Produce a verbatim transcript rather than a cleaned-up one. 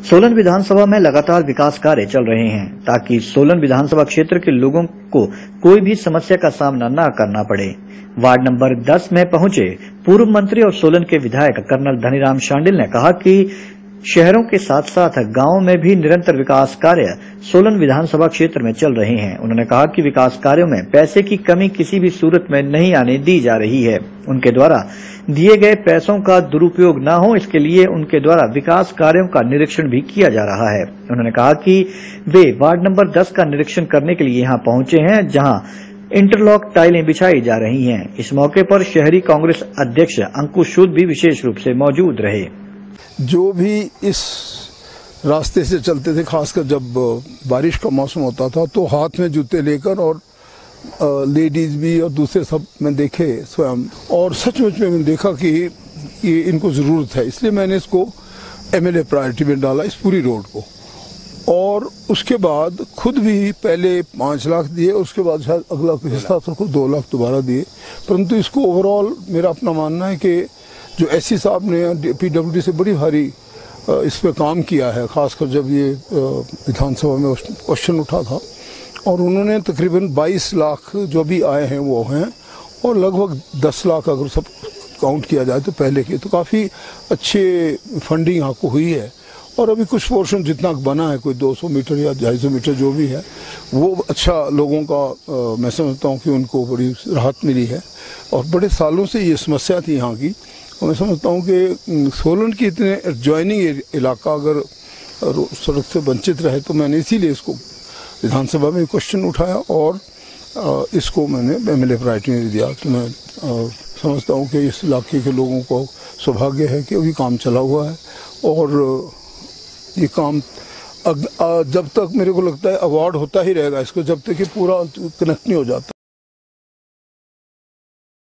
सोलन विधानसभा में लगातार विकास कार्य चल रहे हैं ताकि सोलन विधानसभा क्षेत्र के लोगों को कोई भी समस्या का सामना न करना पड़े। वार्ड नंबर दस में पहुंचे पूर्व मंत्री और सोलन के विधायक कर्नल धनीराम शांडिल ने कहा कि शहरों के साथ साथ गांवों में भी निरंतर विकास कार्य सोलन विधानसभा क्षेत्र में चल रहे हैं। उन्होंने कहा कि विकास कार्यों में पैसे की कमी किसी भी सूरत में नहीं आने दी जा रही है। उनके द्वारा दिए गए पैसों का दुरुपयोग न हो, इसके लिए उनके द्वारा विकास कार्यों का निरीक्षण भी किया जा रहा है। उन्होंने कहा कि वे वार्ड नंबर दस का निरीक्षण करने के लिए यहां पहुंचे हैं, जहां इंटरलॉक टाइलें बिछाई जा रही हैं। इस मौके पर शहरी कांग्रेस अध्यक्ष अंकुश सूद भी विशेष रूप से मौजूद रहे। जो भी इस रास्ते से चलते थे, खासकर जब बारिश का मौसम होता था, तो हाथ में जूते लेकर और लेडीज भी और दूसरे सब मैं देखे स्वयं, और सचमुच में मैंने देखा कि ये इनको ज़रूरत है, इसलिए मैंने इसको एमएलए प्रायोरिटी में डाला इस पूरी रोड को। और उसके बाद खुद भी पहले पाँच लाख दिए, उसके बाद शायद अगला हिस्सा तो खुद दो लाख दोबारा दिए। परंतु इसको ओवरऑल मेरा अपना मानना है कि जो एससी साहब ने पीडब्ल्यूडी से बड़ी भारी इस पे काम किया है, खासकर जब ये विधानसभा में क्वेश्चन उठा था, और उन्होंने तकरीबन बाईस लाख जो भी आए हैं वो हैं, और लगभग दस लाख अगर सब काउंट किया जाए तो पहले के, तो काफ़ी अच्छे फंडिंग यहाँ को हुई है। और अभी कुछ पोर्शन जितना बना है, कोई दो सौ मीटर या ढाई सौ मीटर जो भी है, वो अच्छा लोगों का आ, मैं समझता हूँ कि उनको बड़ी राहत मिली है। और बड़े सालों से ये समस्या थी यहाँ की, और मैं समझता हूँ कि सोलन की इतने एडजॉइनिंग इलाका अगर सड़क से वंचित रहे, तो मैंने इसीलिए इसको विधानसभा में क्वेश्चन उठाया और इसको मैंने एमएलए प्रायोरिटी में दिया। तो मैं समझता हूँ कि इस इलाके के लोगों को सौभाग्य है कि अभी काम चला हुआ है, और ये काम अग, जब तक मेरे को लगता है अवार्ड होता ही रहेगा इसको, जब तक कि पूरा कनेक्ट नहीं हो जाता।